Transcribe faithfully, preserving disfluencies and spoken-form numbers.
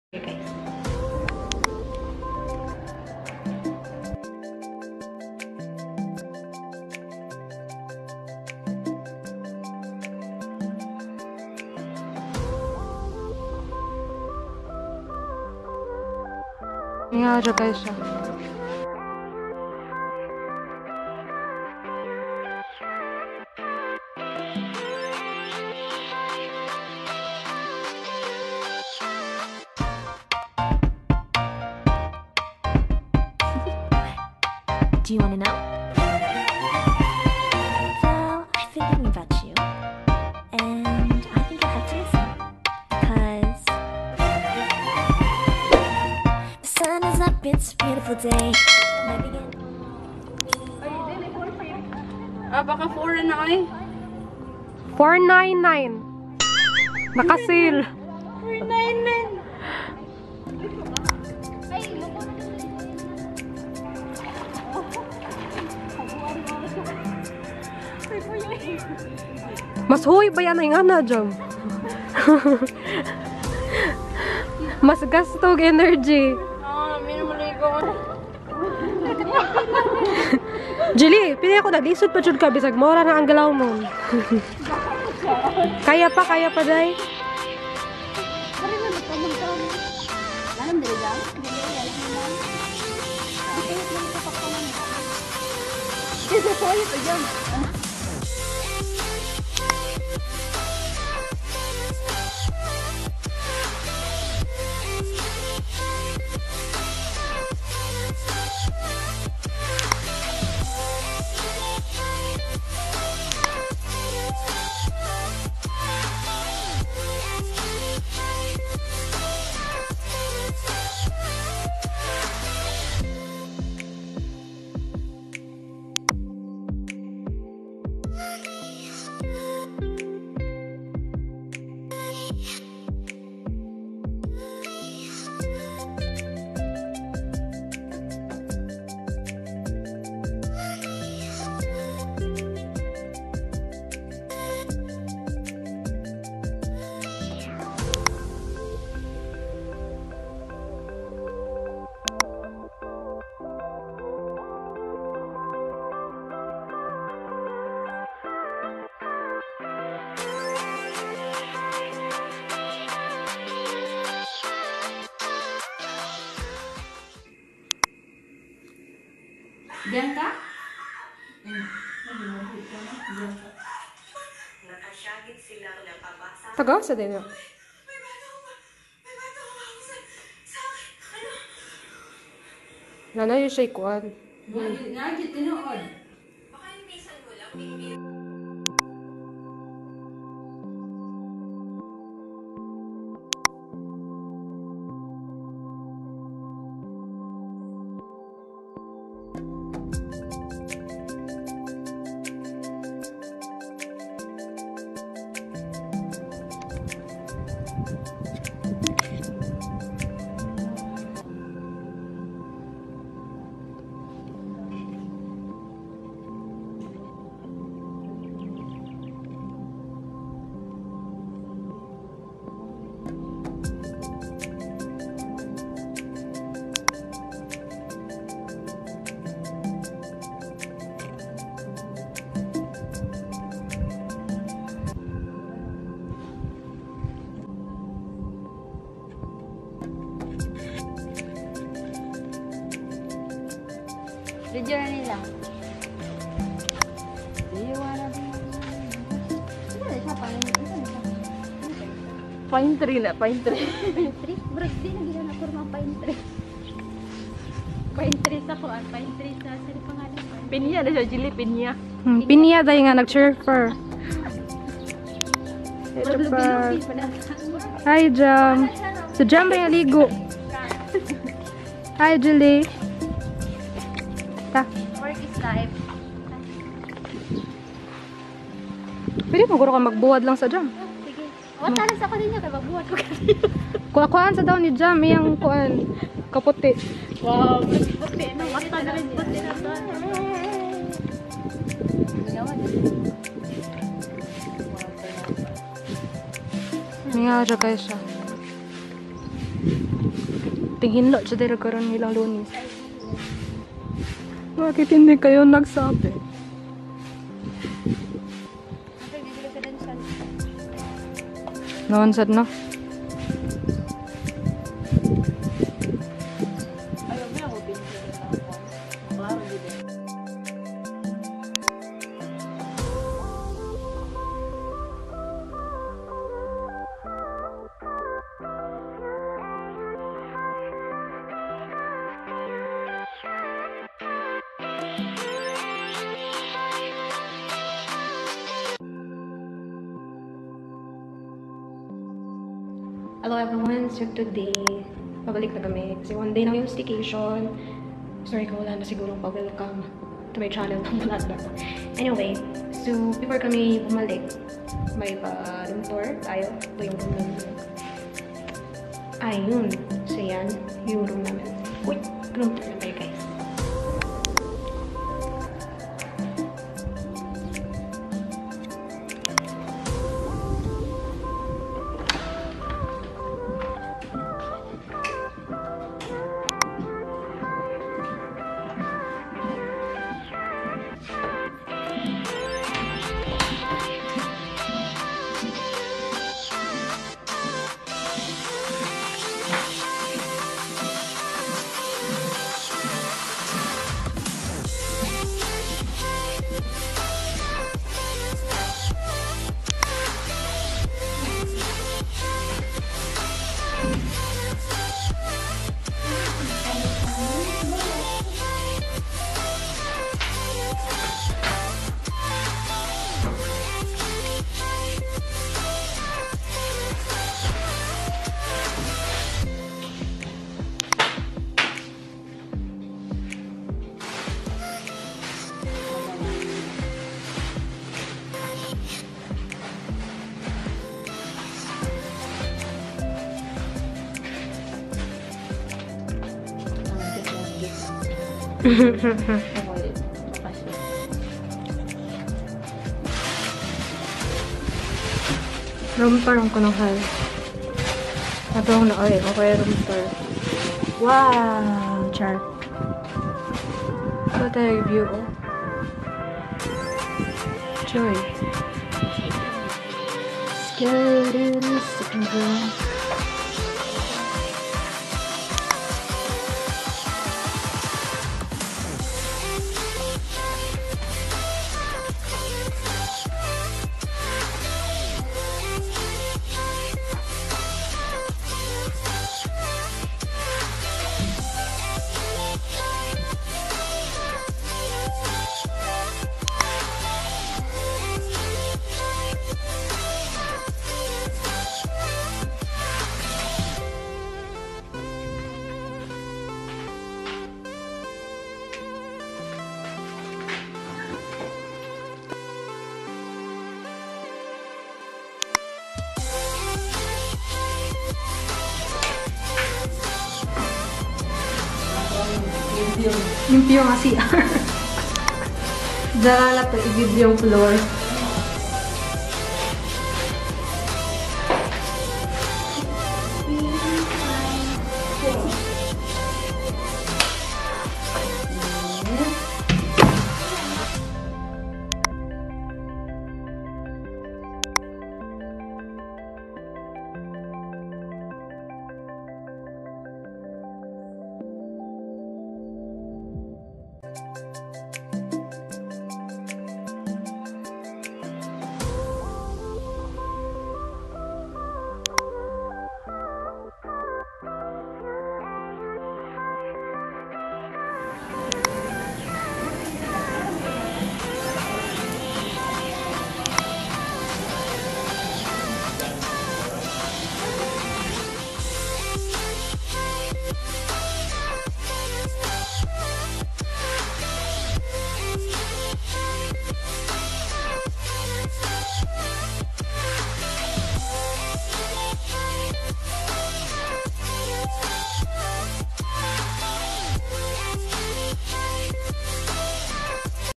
Okay. Nga siya guys siya. Do you want to know? Well, I've been thinking about you, and I think you'll have to listen, because the sun is up, it's a beautiful day. And I begin. Ah, baka four na ay. four ninety-nine. Naka-sale. four ninety-nine. Mas huy ba yan ay nga na, Jom? Mas gastog energy. Ah, minumaligo. Julie, pili ako naglisod pa jud ka bisag mora na ang galaw mo. Kaya pa, kaya pa day. Diyan ka? Tagaw sa din. Nana yung siya ikuan. Nagit, tinuod. Rejuvenating lang. Do you wanna be? Ano siya pa? Pine tree na, pine tree. Pine tree? Brad, di na gila na kurma pine tree. Pine tree sa kuan, pine tree sa sino pangalan? Pinya na siya, Julie, pinya. Hmm, pinya dahil nga nag-surfer. Ito pa. Hi, Jam. So, Jam ba yung ligo? Hi, Julie. Ta. Work is life. Pwede mo guro ka magbuwad lang sa Jam. Sige. Watalas ako din niya, kaya magbuhat ko kasi. Kuha-kuhaan sa daw ni Jam, iyang kuhaan. Kaputi. Wow, puti na. Basta na rin puti na to. Nga siya guys siya. Tingin lo, siya dito karoon nilang lunis. Bakit hindi kayo nagsabi? Nawansad na. Hello everyone, so today, pabalik na kami. Kasi one day lang yung staycation. Sorry ko, wala na sigurong pa-welcome to my channel ng vlog na to. Anyway, so before kami bumalik, may pa-room tour tayo. Ito yung room namin. Ayun, so yan, yung room namin. Uy, room tour na tayo guys. Room tour ang kunuhan. Ito ang na-oy. Okay, room tour. Wow! Char. Ito tayo review, oh. Joy. Scary, second room. Limpyo nga siya. Diyan na ito, i-video yung floor.